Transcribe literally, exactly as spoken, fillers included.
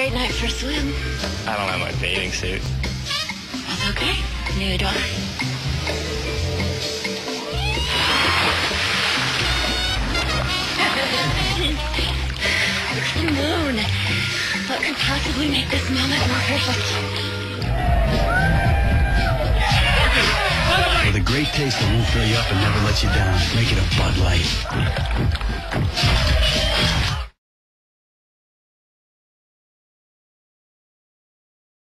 great night for a swim. I don't have my bathing suit. That's okay. Neither do I. It's the moon. What could possibly make this moment more perfect? With a great taste that won't fill you up and never let you down, make it a Bud Light.